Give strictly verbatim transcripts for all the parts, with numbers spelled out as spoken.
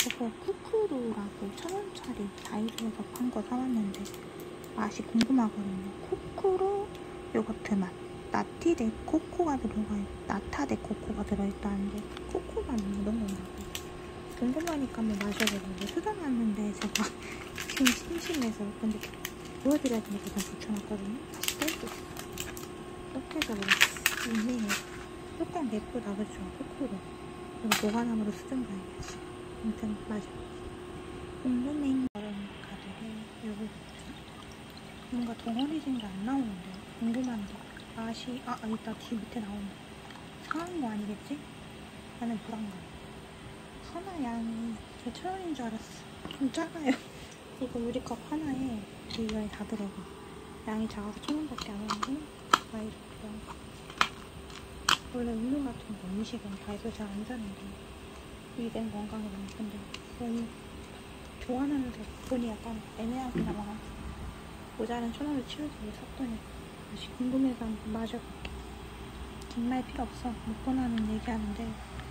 저거 쿠쿠루라고 천 원짜리 다이소에서 판 거 사왔는데 맛이 궁금하거든요. 쿠쿠루 요거트 맛. 나티데 코코가 들어가 있, 나타데 코코가 들어있다는데 코코맛 이런 건가요? 궁금하니까 한번 마셔보려고 수정했는데 제가 지금 심심해서 근데 보여드려야 되니까 그냥 붙여놨거든요. 다시 뺄수 있어. 이렇게 해서 먹었어. 인생에 조금 예쁘다 그죠? 코코로 이거 노가나무로 수정 가야겠지. 아무튼 마셔. 궁금해. 이런 가득에 요거 뭔가 덩어리진 게 안 나오는데 궁금한데 맛이 아 이따 뒤 밑에 나온다. 상한 거 아니겠지? 나는 불안감. 하나 양이 제 천 원인 줄 알았어. 좀 작아요. 이거 유리컵 하나에 이 양이 다 들어가. 양이 작아서 천 원밖에 안 하는데 맛있고요. 원래 음료 같은 거 음식은 다이소 잘 안 사는데 위생 건강에 너무 근데 괜히 교환하면서 돈이 약간 애매하게 나와서 모자란 천 원을 치우기 위해 샀더니 맛이 궁금해서 한번 마셔볼게. 긴 말 필요 없어. 먹고 나는 얘기하는데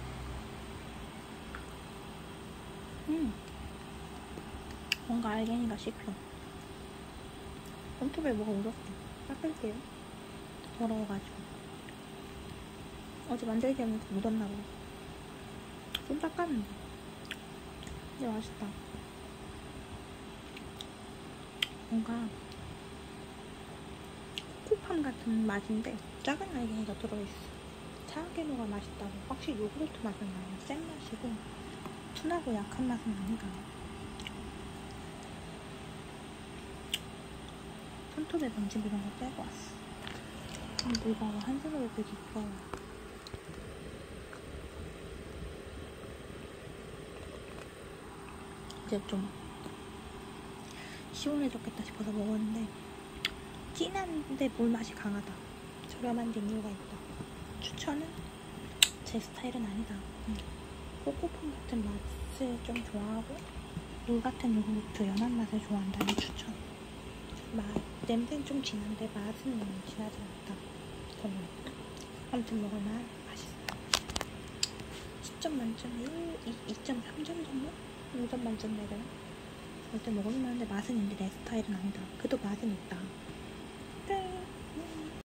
음 뭔가 알갱이가 씹혀. 손톱에 뭐가 묻었어. 닦을게요. 더러워가지고 어제 만들기 하면서 묻었나봐. 좀 닦았는데 근데 맛있다. 뭔가 코코팜 같은 맛인데 작은 알갱이가 들어있어. 차게노가 맛있다고. 확실히 요구르트 맛은 나요. 센 맛이고 순하고 약한 맛은 아니다. 손톱에 먼지 이런 거 빼고 왔어. 근데 이거 한 손으로 되게 이뻐요. 이제 좀 시원해졌겠다 싶어서 먹었는데 진한데 물맛이 강하다. 저렴한 데 이유가 있다. 추천은 제 스타일은 아니다. 응. 코코팜 같은 맛을 좀 좋아하고 물 같은 요구르트 연한 맛을 좋아한다면 추천. 맛, 냄새는 좀 진한데 맛은 진하지 않다. 그건 아무튼 먹을만 맛있어. 십 점 만점에 이 점 삼 점 정도? 오 점 만점 내려나? 일단 먹을만 한데 맛은 있는데 내 스타일은 아니다. 그래도 맛은 있다.